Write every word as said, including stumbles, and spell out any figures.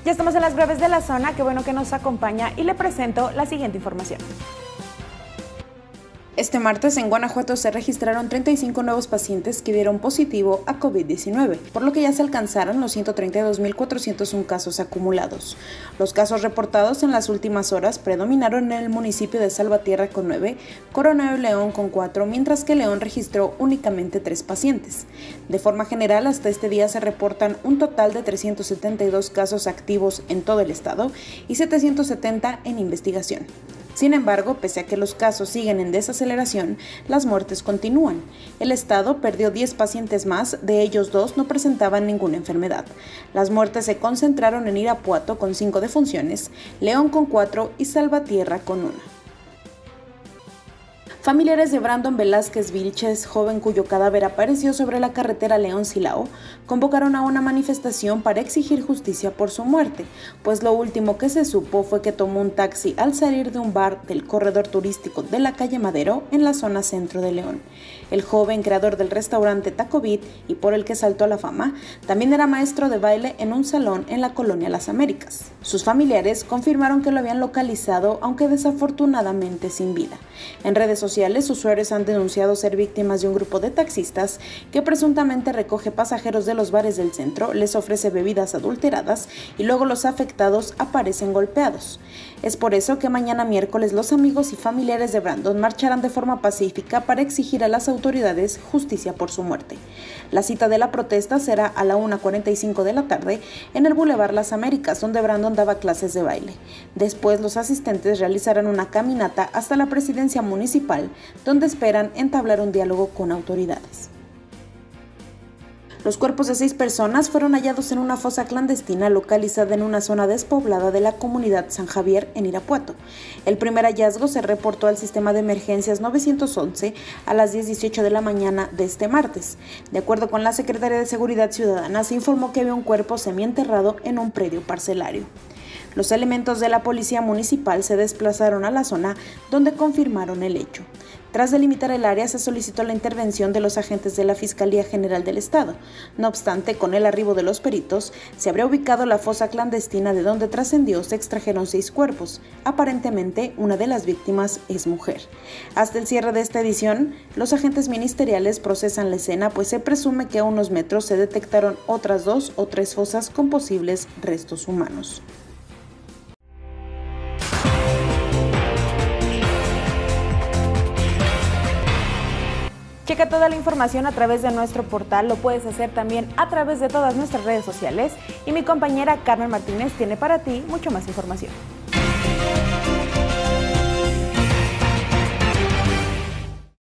Ya estamos en las breves de la zona, qué bueno que nos acompaña y le presento la siguiente información. Este martes en Guanajuato se registraron treinta y cinco nuevos pacientes que dieron positivo a COVID diecinueve, por lo que ya se alcanzaron los ciento treinta y dos mil cuatrocientos uno casos acumulados. Los casos reportados en las últimas horas predominaron en el municipio de Salvatierra con nueve, Coronado y León con cuatro, mientras que León registró únicamente tres pacientes. De forma general, hasta este día se reportan un total de trescientos setenta y dos casos activos en todo el estado y setecientos setenta en investigación. Sin embargo, pese a que los casos siguen en desaceleración, las muertes continúan. El estado perdió diez pacientes más, de ellos dos no presentaban ninguna enfermedad. Las muertes se concentraron en Irapuato con cinco defunciones, León con cuatro y Salvatierra con una. Familiares de Brandon Velázquez Vilches, joven cuyo cadáver apareció sobre la carretera León-Silao, convocaron a una manifestación para exigir justicia por su muerte, pues lo último que se supo fue que tomó un taxi al salir de un bar del corredor turístico de la calle Madero en la zona centro de León. El joven, creador del restaurante Taco Beat y por el que saltó a la fama, también era maestro de baile en un salón en la colonia Las Américas. Sus familiares confirmaron que lo habían localizado, aunque desafortunadamente sin vida. En redes sociales sociales, usuarios han denunciado ser víctimas de un grupo de taxistas que presuntamente recoge pasajeros de los bares del centro, les ofrece bebidas adulteradas y luego los afectados aparecen golpeados. Es por eso que mañana miércoles los amigos y familiares de Brandon marcharán de forma pacífica para exigir a las autoridades justicia por su muerte. La cita de la protesta será a la una cuarenta y cinco de la tarde en el Boulevard Las Américas, donde Brandon daba clases de baile. Después, los asistentes realizarán una caminata hasta la presidencia municipal, donde esperan entablar un diálogo con autoridades. Los cuerpos de seis personas fueron hallados en una fosa clandestina localizada en una zona despoblada de la comunidad San Javier en Irapuato. El primer hallazgo se reportó al sistema de emergencias nueve once a las diez dieciocho de la mañana de este martes. De acuerdo con la Secretaría de Seguridad Ciudadana, se informó que había un cuerpo semienterrado en un predio parcelario. Los elementos de la policía municipal se desplazaron a la zona, donde confirmaron el hecho. Tras delimitar el área, se solicitó la intervención de los agentes de la Fiscalía General del Estado. No obstante, con el arribo de los peritos, se habría ubicado la fosa clandestina de donde trascendió se extrajeron seis cuerpos. Aparentemente, una de las víctimas es mujer. Hasta el cierre de esta edición, los agentes ministeriales procesan la escena, pues se presume que a unos metros se detectaron otras dos o tres fosas con posibles restos humanos. Checa toda la información a través de nuestro portal, lo puedes hacer también a través de todas nuestras redes sociales y mi compañera Carmen Martínez tiene para ti mucho más información.